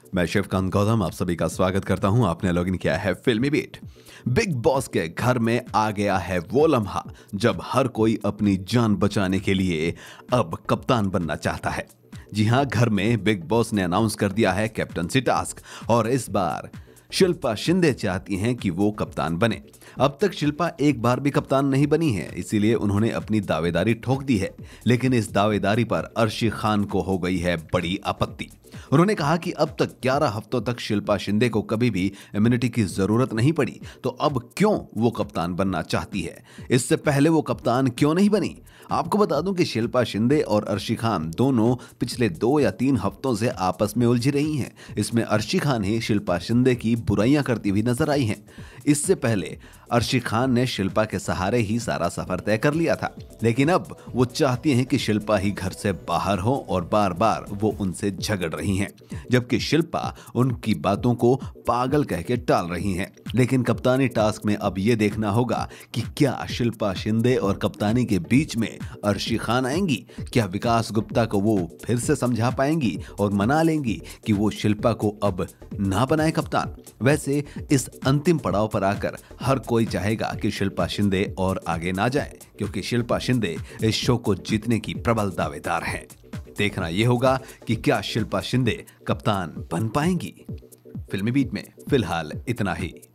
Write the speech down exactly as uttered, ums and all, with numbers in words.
मैं शिव खान गौतम आप सभी का स्वागत करता हूं। आपने लॉगिन किया है फिल्मी बीट। बिग बॉस के घर में आ गया है वो लम्हा जब हर कोई अपनी जान बचाने के लिए अब कप्तान बनना चाहता है। जी हां, घर में बिग बॉस ने अनाउंस कर दिया है कैप्टनसी टास्क और इस बार शिल्पा शिंदे चाहती हैं कि वो कप्तान बने। अब तक शिल्पा एक बार भी कप्तान नहीं बनी है, इसीलिए उन्होंने अपनी दावेदारी ठोक दी है। लेकिन इस दावेदारी पर अर्शी खान को हो गई है बड़ी आपत्ति। उन्होंने कहा कि अब तक ग्यारह हफ्तों तक शिल्पा शिंदे को कभी भी इम्यूनिटी की जरूरत नहीं पड़ी, तो अब क्यों वो कप्तान बनना चाहती है? इससे पहले वो कप्तान क्यों नहीं बनी? आपको बता दूं कि शिल्पा शिंदे और अर्शी खान दोनों पिछले दो या तीन हफ्तों से आपस में उलझी रही हैं। इसमें अर्शी खान ही शिल्पा शिंदे की बुराइयां करती हुई नजर आई हैं। इससे पहले अर्शी खान ने शिल्पा के सहारे ही सारा सफर तय कर लिया था, लेकिन अब वो चाहती हैं कि शिल्पा ही घर से बाहर हो और बार बार वो उनसे झगड़ रही हैं, जबकि शिल्पा उनकी बातों को पागल कह के टाल रही हैं। लेकिन कप्तानी टास्क में अब ये देखना होगा कि क्या शिल्पा शिंदे और कप्तानी के बीच में अर्शी खान आएंगी? क्या विकास गुप्ता को वो फिर से समझा पाएंगी और मना लेंगी कि वो शिल्पा को अब ना बनाए कप्तान? वैसे इस अंतिम पड़ाव पर आकर हर कोई चाहेगा कि शिल्पा शिंदे और आगे ना जाए, क्योंकि शिल्पा शिंदे इस शो को जीतने की प्रबल दावेदार हैं। देखना यह होगा कि क्या शिल्पा शिंदे कप्तान बन पाएंगी। फिल्मी बीट में फिलहाल इतना ही।